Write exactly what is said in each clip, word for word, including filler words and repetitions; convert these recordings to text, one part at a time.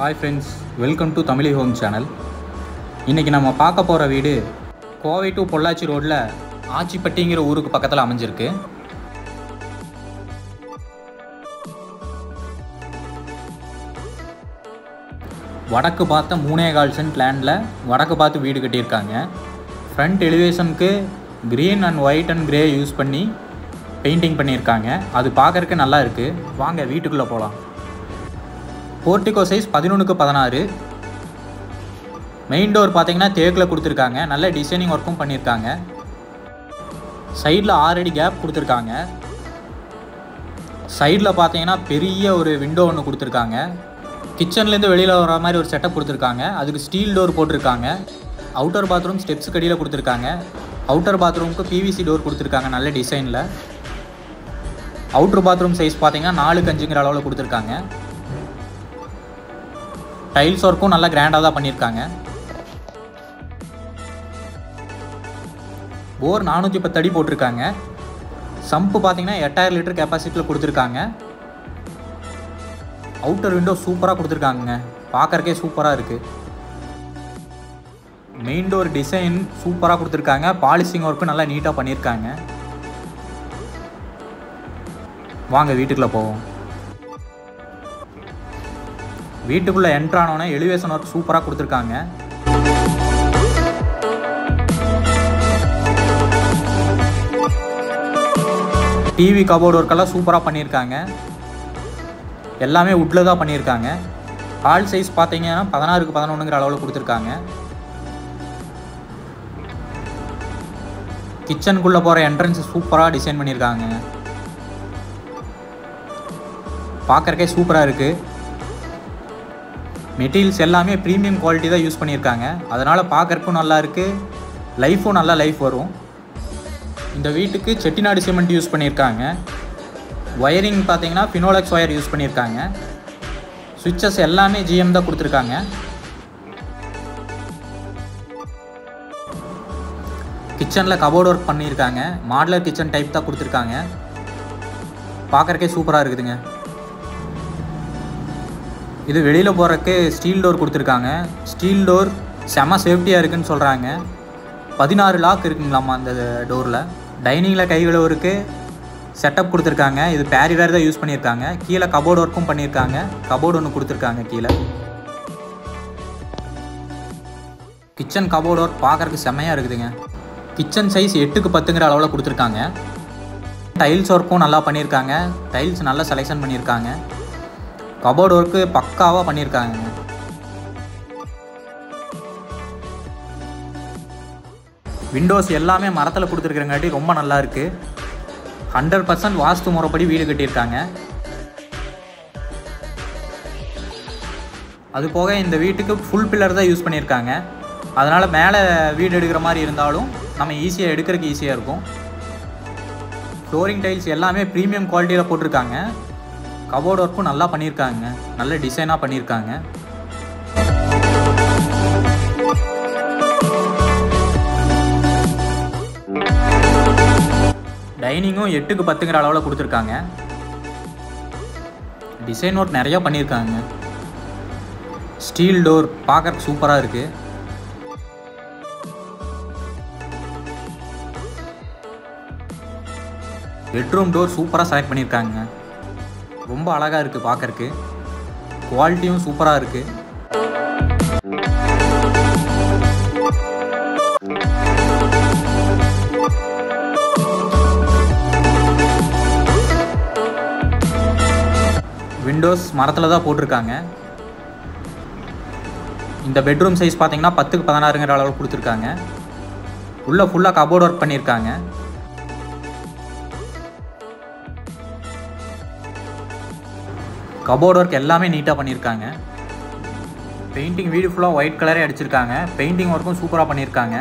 Hi friends, welcome to Tamil Home Channel. இன்னைக்கு நம்ம பார்க்க போற வீடு கோவை டு பொள்ளாச்சி ரோட்ல ஆச்சிப்பட்டிங்கிற ஊருக்கு பக்கத்துல அமைஞ்சிருக்கு. வடக்கு பார்த்த மூணே கால் சென்ட் லேண்ட்ல வடக்கு பார்த்து வீடு கட்டியிருக்காங்க. ஃப்ரண்ட் எலிவேஷனுக்கு green and white and grey use பண்ணி பெயிண்டிங் பண்ணியிருக்காங்க. அது பார்க்கறதுக்கு நல்லா இருக்கு. வாங்க வீட்டுக்குள்ள போகலாம். போர்ட்டிகோ சைஸ் பதினொன்றுக்கு பதினாறு. மெயின் டோர் பார்த்தீங்கன்னா தேக்கில் கொடுத்துருக்காங்க. நல்ல டிசைனிங் ஒர்க்கும் பண்ணியிருக்காங்க. சைடில் ஆறு அடி கேப் கொடுத்துருக்காங்க. சைடில் பார்த்தீங்கன்னா பெரிய ஒரு விண்டோ ஒன்று கொடுத்துருக்காங்க. கிச்சன்லேருந்து வெளியில் வர மாதிரி ஒரு செட்டப் கொடுத்துருக்காங்க. அதுக்கு ஸ்டீல் டோர் போட்டிருக்காங்க. அவுட்டர் பாத்ரூம் ஸ்டெப்ஸ் கடியில் கொடுத்துருக்காங்க. அவுட்டர் பாத்ரூமுக்கு பிவிசி டோர் கொடுத்துருக்காங்க நல்ல டிசைனில். அவுட்டர் பாத்ரூம் சைஸ் பார்த்தீங்கன்னா நாலுக்கு அஞ்சுங்கிற அளவில் கொடுத்துருக்காங்க. டைல்ஸ் ஒர்க்கும் நல்லா கிராண்டாக தான் பண்ணியிருக்காங்க. போர் நானூற்றி பத்து அடி போட்டிருக்காங்க. சம்பு பார்த்தீங்கன்னா எட்டாயிரம் லிட்டர் கெப்பாசிட்டியில் கொடுத்துருக்காங்க. அவுட்டர் விண்டோ சூப்பராக கொடுத்துருக்காங்க. பார்க்கறக்கே சூப்பராக இருக்குது. மெயின் டோர் டிசைன் சூப்பராக கொடுத்துருக்காங்க. பாலிஷிங் ஒர்க்கும் நல்லா நீட்டாக பண்ணியிருக்காங்க. வாங்க வீட்டுக்குள்ளே போவோம். வீட்டுக்குள்ளே என்ட்ரானோன்னே எலிவேஷன் ஒர்க் சூப்பராக கொடுத்துருக்காங்க. டிவி கபோர்டு ஒர்க்கெல்லாம் சூப்பராக பண்ணியிருக்காங்க. எல்லாமே வுட்டில் தான் பண்ணியிருக்காங்க. ஹால் சைஸ் பார்த்தீங்கன்னா பதினாறுக்கு பதினொன்றுங்கிற அளவில் கொடுத்துருக்காங்க. கிச்சனுக்குள்ளே போகிற என்ட்ரன்ஸ் சூப்பராக டிசைன் பண்ணியிருக்காங்க. பார்க்குறக்கே சூப்பராக இருக்குது. மெட்டீரியல்ஸ் எல்லாமே ப்ரீமியம் குவாலிட்டி தான் யூஸ் பண்ணியிருக்காங்க. அதனால் பார்க்குறக்கும் நல்லா இருக்குது. லைஃப்பும் நல்லா லைஃப் வரும். இந்த வீட்டுக்கு செட்டிநாடு சிமெண்ட் யூஸ் பண்ணியிருக்காங்க. ஒயரிங் பார்த்தீங்கன்னா ஃபினோலெக்ஸ் ஒயர் யூஸ் பண்ணியிருக்காங்க. சுவிட்சஸ் எல்லாமே ஜிஎம் தான் கொடுத்துருக்காங்க. கிச்சனில் கபோர்டு ஒர்க் பண்ணியிருக்காங்க. மாடுலர் கிச்சன் டைப் தான் கொடுத்துருக்காங்க. பார்க்குறக்கே சூப்பராக இருக்குதுங்க. இது வெளியில் போகிறக்கு ஸ்டீல் டோர் கொடுத்துருக்காங்க. ஸ்டீல் டோர் செம சேஃப்டியாக இருக்குதுன்னு சொல்கிறாங்க. பதினாறு லாக் இருக்குங்களாம்மா அந்த டோரில். டைனிங்கில் கைகளுக்கு செட்டப் கொடுத்துருக்காங்க. இது பேரிவேர் தான் யூஸ் பண்ணியிருக்காங்க. கீழே கபோர்டு ஒர்க்கும் பண்ணியிருக்காங்க. கபோர்டு ஒன்று கொடுத்துருக்காங்க கீழே. கிச்சன் கபோர்டு ஒர்க் பார்க்குறக்கு செம்மையாக இருக்குதுங்க. கிச்சன் சைஸ் எட்டுக்கு பத்துங்கிற அளவில் கொடுத்துருக்காங்க. டைல்ஸ் ஒர்க்கும் நல்லா பண்ணியிருக்காங்க. டைல்ஸ் நல்லா செலெக்ஷன் பண்ணியிருக்காங்க. கபோர்டு ஒர்க்கு பக்காவாக பண்ணியிருக்காங்க. விண்டோஸ் எல்லாமே மரத்தில் கொடுத்துருக்குறங்காட்டி ரொம்ப நல்லா இருக்குது. ஹண்ட்ரட் பர்சன்ட் வாஸ்து முறைப்படி வீடு கட்டியிருக்காங்க. அது போக இந்த வீட்டுக்கு ஃபுல் பில்லர் தான் யூஸ் பண்ணியிருக்காங்க. அதனால் மேலே வீடு எடுக்கிற மாதிரி இருந்தாலும் நம்ம ஈஸியாக எடுக்கிறதுக்கு ஈஸியாக இருக்கும். ஃப்ளோரிங் டைல்ஸ் எல்லாமே ப்ரீமியம் குவாலிட்டியில் போட்டிருக்காங்க. கபோர்டு ஒர்க்கும் நல்லா பண்ணியிருக்காங்க. நல்ல டிசைனாக பண்ணியிருக்காங்க. டைனிங்கும் எட்டுக்கு பத்துங்கிற அளவில் கொடுத்துருக்காங்க. டிசைன் ஒர்க் நிறையா பண்ணியிருக்காங்க. ஸ்டீல் டோர் பார்க்கறதுக்கு சூப்பராக இருக்குது. பெட்ரூம் டோர் சூப்பராக செலக்ட் பண்ணியிருக்காங்க. ரொம்ப அழகாக இருக்குது பார்க்கறக்கு. குவாலிட்டியும் சூப்பராக இருக்குது. விண்டோஸ் மரத்தில் தான் போட்டிருக்காங்க. இந்த பெட்ரூம் சைஸ் பார்த்தீங்கன்னா பத்துக்கு பதினாறுங்கிற அளவில் கொடுத்துருக்காங்க. உள்ளே ஃபுல்லாக கபோர்டு ஒர்க் பண்ணியிருக்காங்க. கபோர்டு ஒர்க் எல்லாமே நீட்டாக பண்ணியிருக்காங்க. பெயிண்டிங் வீடு ஃபுல்லாக ஒயிட் கலரே அடிச்சிருக்காங்க. பெயிண்டிங் ஒர்க்கும் சூப்பராக பண்ணியிருக்காங்க.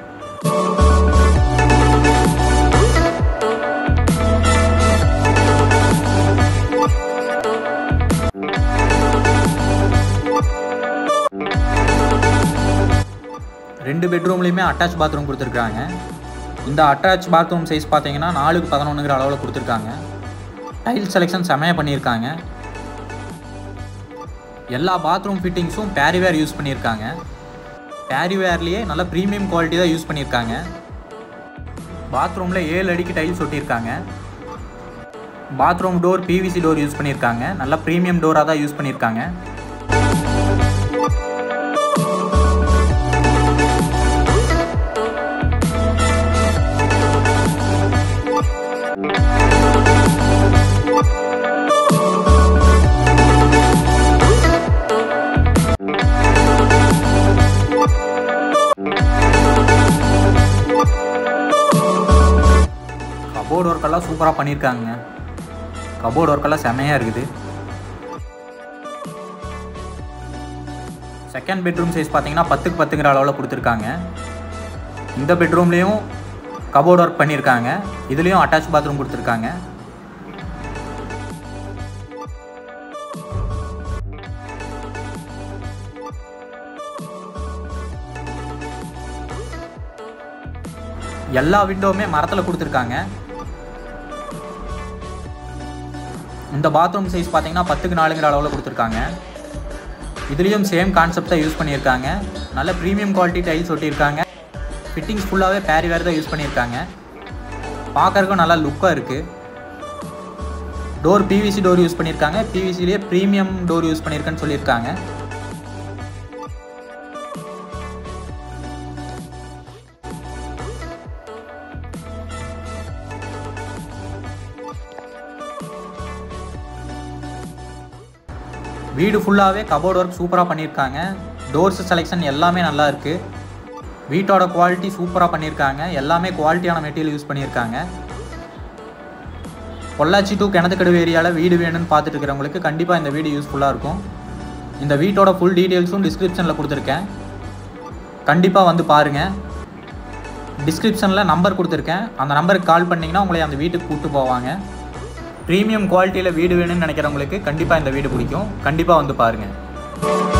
ரெண்டு பெட்ரூம்லேயுமே அட்டாச் பாத்ரூம் கொடுத்துருக்காங்க. இந்த அட்டாச் பாத்ரூம் சைஸ் பார்த்தீங்கன்னா நாலுக்கு பதினொன்றுங்கிற அளவில் கொடுத்துருக்காங்க. டைல் செலெக்ஷன் செமையாக பண்ணியிருக்காங்க. எல்லா பாத்ரூம் ஃபிட்டிங்ஸும் பேரிவேர் யூஸ் பண்ணியிருக்காங்க. பேரிவேர்லேயே நல்ல ப்ரீமியம் குவாலிட்டி தான் யூஸ் பண்ணியிருக்காங்க. பாத்ரூமில் ஏழு அடிக்கு டைல்ஸ் ஒட்டியிருக்காங்க. Bathroom door PVC door use பண்ணியிருக்காங்க. நல்ல ப்ரீமியம் டோராக தான் யூஸ் பண்ணியிருக்காங்க. கபோர்டு ஒர்க்கெல்லாம் சூப்பராக பண்ணியிருக்காங்க. கபோர்டு ஒர்க்கெல்லாம் செமையாக இருக்குது. செகண்ட் பெட்ரூம் சைஸ் பார்த்தீங்கன்னா பத்துக்கு பத்துங்கிற அளவில் கொடுத்துருக்காங்க. இந்த பெட்ரூம்லேயும் கபோர்டு ஒர்க் பண்ணியிருக்காங்க. இதுலேயும் அட்டாச் பாத்ரூம் கொடுத்துருக்காங்க. எல்லா விண்டோவுமே மரத்தில் கொடுத்துருக்காங்க. இந்த பாத்ரூம் சைஸ் பார்த்தீங்கன்னா பத்துக்கு நாலுங்கிற அளவில் கொடுத்துருக்காங்க. இதுலேயும் சேம் கான்செப்ட் தான் யூஸ் பண்ணியிருக்காங்க. நல்ல ப்ரீமியம் குவாலிட்டி டைல்ஸ் ஒட்டியிருக்காங்க. ஃபிட்டிங்ஸ் ஃபுல்லாகவே பேரிவேர் தான் யூஸ் பண்ணியிருக்காங்க. பார்க்கறதுக்கும் நல்லா லுக்காக இருக்குது. டோர் பிவிசி டோர் யூஸ் பண்ணியிருக்காங்க. பிவிசிலேயே ப்ரீமியம் டோர் யூஸ் பண்ணியிருக்கேன்னு சொல்லியிருக்காங்க. வீடு ஃபுல்லாகவே கபோர்டு ஒர்க் சூப்பராக பண்ணியிருக்காங்க. டோர்ஸ் செலெக்ஷன் எல்லாமே நல்லா இருக்குது. வீட்டோட குவாலிட்டி சூப்பராக பண்ணியிருக்காங்க. எல்லாமே குவாலிட்டியான மெட்டீரியல் யூஸ் பண்ணியிருக்காங்க. பொள்ளாச்சி டு கிணத்துக்கடவு ஏரியாவில் வீடு வேணும்னு பார்த்துட்டு இருக்கிறவங்களுக்கு கண்டிப்பாக இந்த வீடு யூஸ்ஃபுல்லாக இருக்கும். இந்த வீட்டோட ஃபுல் டீட்டெயில்ஸும் டிஸ்கிரிப்ஷனில் கொடுத்துருக்கேன். கண்டிப்பாக வந்து பாருங்கள். டிஸ்கிரிப்ஷனில் நம்பர் கொடுத்துருக்கேன். அந்த நம்பருக்கு கால் பண்ணிங்கன்னா உங்களை அந்த வீட்டுக்கு கூப்பிட்டு போவாங்க. ப்ரீமியம் குவாலிட்டியில் வீடு வேணும்னு நினைக்கிறவங்களுக்கு கண்டிப்பாக இந்த வீடு பிடிக்கும். கண்டிப்பாக வந்து பாருங்கள்.